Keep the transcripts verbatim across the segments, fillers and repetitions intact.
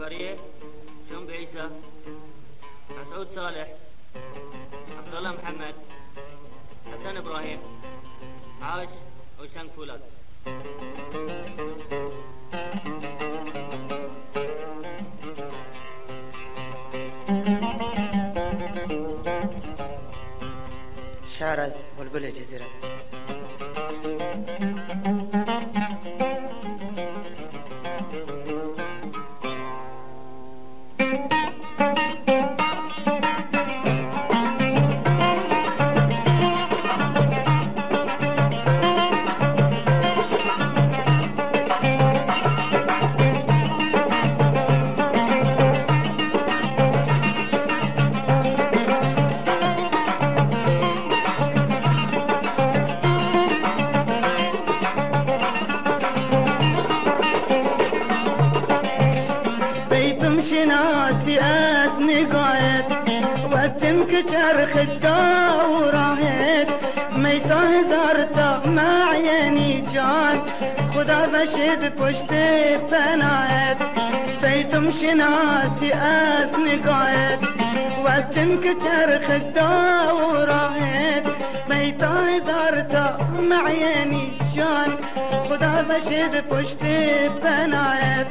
سكرية، شنب عيسى، مسعود صالح، عبد الله محمد، حسن ابراهيم، عاش وشنق فولاد. شعر از بلبل جزیره. چرخ الدورهت میتا هزارتا معینی جان خدا بشید پشت پناهت بیتم شناسی از نگاهت وچم که چرخ الدورهت میتا هزارتا معینی جان خدا بشید پشت پناهت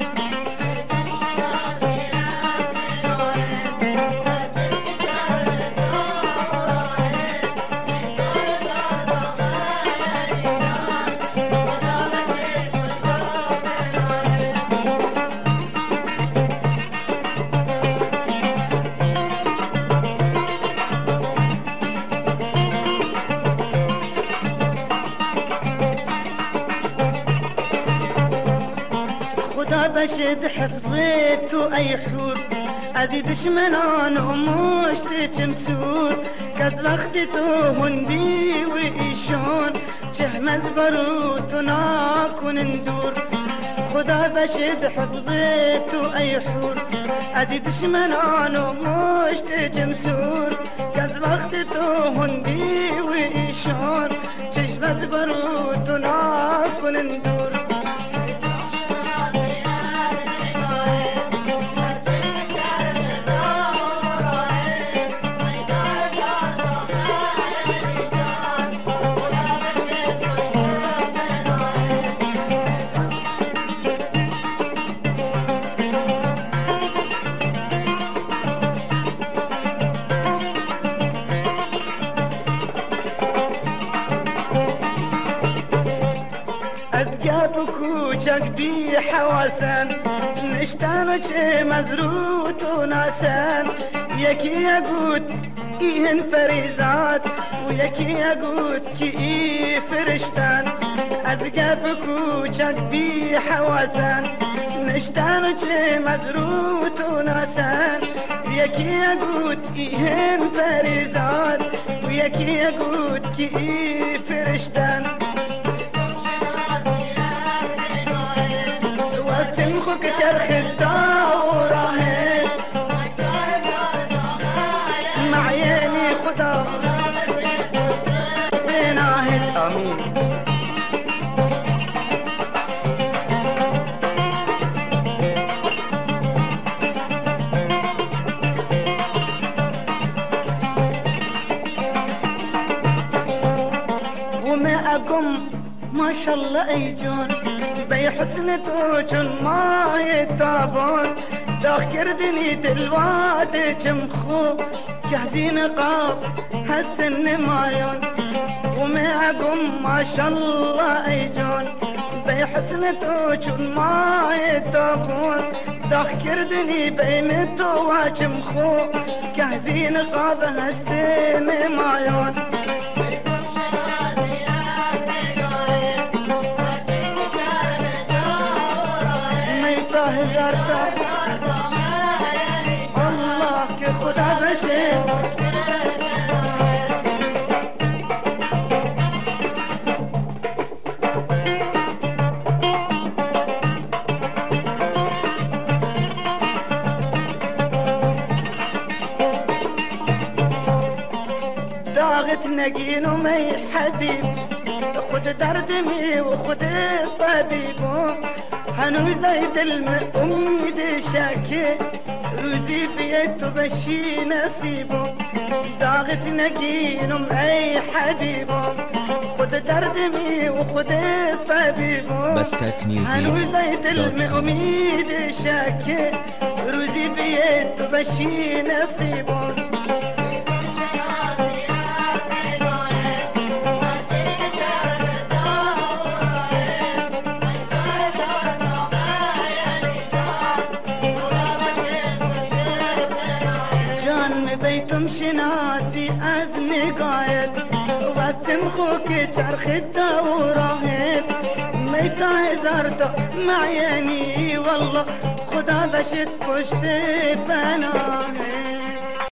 بشد حفظت اي حور ازي دشمنان ومش تجمسور كز وقتتو هندي وإيشون چه مزبروت ناكن ندور خدا بشد حفظت اي حور ازي دشمنان ومش تجمسور كز وقتتو هندي وإيشون چه مزبروت ناكن ندور کوچک بی حواسن نشتن و چه مزروت و ناسن یکی یگود این فریزاد و یکی یگود که ای فرشتن از گپ کوچک بی حواسن نشتن و چه مزروت و ناسن یکی یگود این فریزاد و یکی یگود که ای فرشتن تمخك چرخ الدورة مع عيني خدا بناهد آمين وما أقوم ما شاء الله أي جون بي حسنتو جن ما يتابون داخ كردني دلواد جمخو جهزين قاب حسن مايون وما أقوم ما شاء الله أي جون بي حسنتو جن ما يتابون داخ كردني بي متو جمخو جهزين قاب حسن مايون هزارتا الله که خدا بشه داغت نگین و می حبیب خود دردمی و خود طبیبو هنوز زايد الأميد شاكي روزي بيت بشي نصيبه داغت نقينهم أي حبيبه خد دردمي وخد طبيبه بستك ميوزك هنوز زايد الأميد شاكي روزي بيت بشي نصيبه تمشي ناسي أزني قايد واتم خوكي چرخ الدوراهب ميتا هزارتا معيني والله خدا بشت پشت بناهب